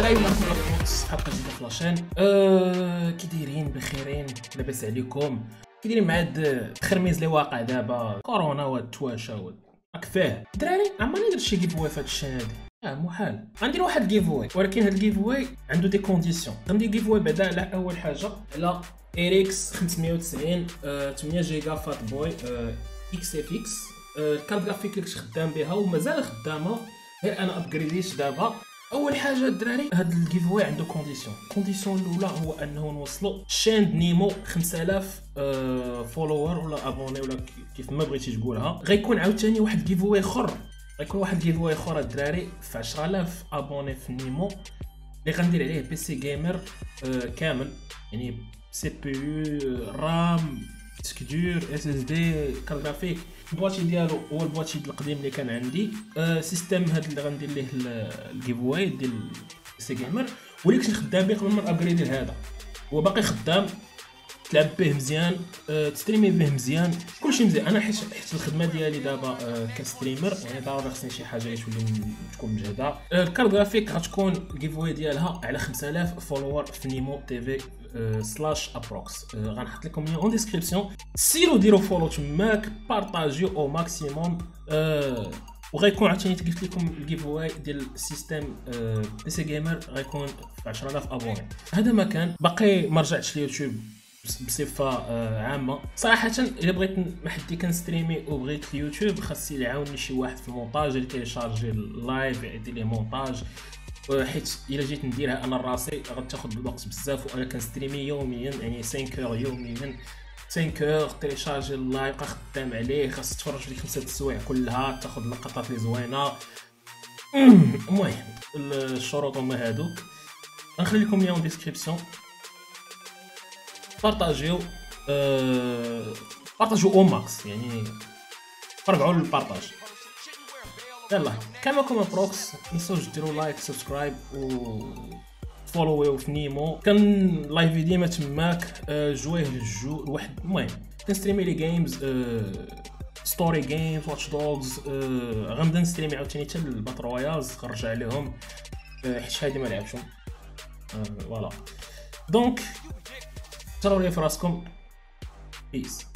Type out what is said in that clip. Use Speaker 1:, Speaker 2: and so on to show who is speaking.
Speaker 1: هاي معكم الفوكس حلقه جديده في لاشين. كي دايرين بخيرين؟ لاباس عليكم؟ كي دايرين مع هاد التخرميز اللي واقع دابا كورونا والتواشا راك فاه الدراري؟ عمرني درت شي جيف واي في هاد الشان هادي محال غندير واحد الجيف واي، ولكن هاد الجيف واي عنده دي كونديسيون. غندير جيف واي بعدا على اول حاجه على RX 590 8 جيجا فات بوي اكس اف اكس. الكارت جرافيك اللي كنت خدام بها ومازال خدامه، غير انا ابجريديت دابا. اول حاجه الدراري هاد الجيف واي عنده كونديسيون الاولى هو انه نوصلوا شاند نيمو 5000 فولوور ولا ابوني ولا كيف ما بغيتي تقولها. غيكون عاوتاني واحد الجيف واي اخر، غيكون واحد الجيف واي اخر الدراري في 10000 ابوني في نيمو اللي غندير عليه بي سي جيمر كامل، يعني سي بي يو رام ديسك دور اس اس دي كارت جرافيك. البواتي ديالو هو البواتي القديم اللي كان عندي. سيستم هذا اللي غندير ليه الجيف واي ديال سي جيمر، واللي كنت خدام به قبل ما ابجريدي لهذا هو باقي خدام، تلعب به مزيان، تستريمي به مزيان، كلشي مزيان. انا حيت الخدمه ديالي دابا كستريمر، يعني ضروري خصني شي حاجه اللي تولي تكون مجهده. الكارت جرافيك غتكون الجيف واي ديالها على 5000 فولوور في نيمو تي في سلاش ابروكس. غنحط لكم لين اون ديسكريبسيون، سيروا ديروا فولو تماك، بارطاجيو او ماكسيموم. وغيكون عاوتاني قلت لكم الجيف واي ديال السيستم بي سي جيمر غيكون في 10000 ابوني. هذا ما كان باقي ما رجعتش ليوتيوب بصفه عامه صراحه. الا بغيت محدي كنستريمي وبغيت اليوتيوب خاصني يعاونني شي واحد في المونتاج اللي كيشارجي اللايف يدير ليه مونتاج، حيت الا جيت نديرها انا راسي غتاخذ الوقت بزاف، وانا كنستريمي يوميا يعني 5 اور يوميا 5 اور تيليشارجي اللايف بقى خدام عليه، خاص تفرج فيه 5 السوايع كلها تاخذ اللقطات اللي زوينه. المهم الشروط هما هادوك، غنخلي لكم ليون ديسكريبسيون. بارطاجيو بارطاجيو او ماكس، يعني فرقعوا للبارطاج. يلا كما بروكس، متنسوش ديروا لايك سبسكرايب و فولويو في نيمو. كان لايفي ديما تماك جويه للجو الواحد. المهم كنستريمي لي جيمز، ستوري جيمز، واتش دوغز. غنبدا نستريمي عاوتاني حتى الباتل رويالز نرجع عليهم حيت هادي ما لعبتهم. فوالا دونك تروا لي في راسكم. بيس.